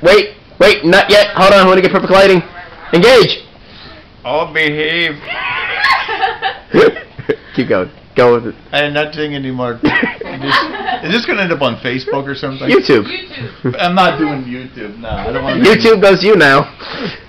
Wait, not yet. Hold on, I want to get perfect lighting. Engage. I'll behave. Keep going. Go with it. I'm not doing anymore. Is this going to end up on Facebook or something? YouTube. I'm not doing YouTube. No, I don't want to. YouTube goes you now.